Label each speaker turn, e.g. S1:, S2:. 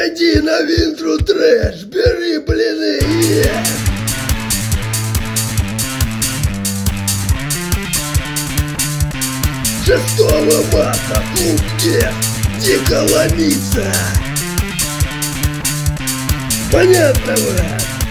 S1: Заходи на Винтру Трэш, бери блины, Шестого марта, клуб где дико ломится. Понятно, брат?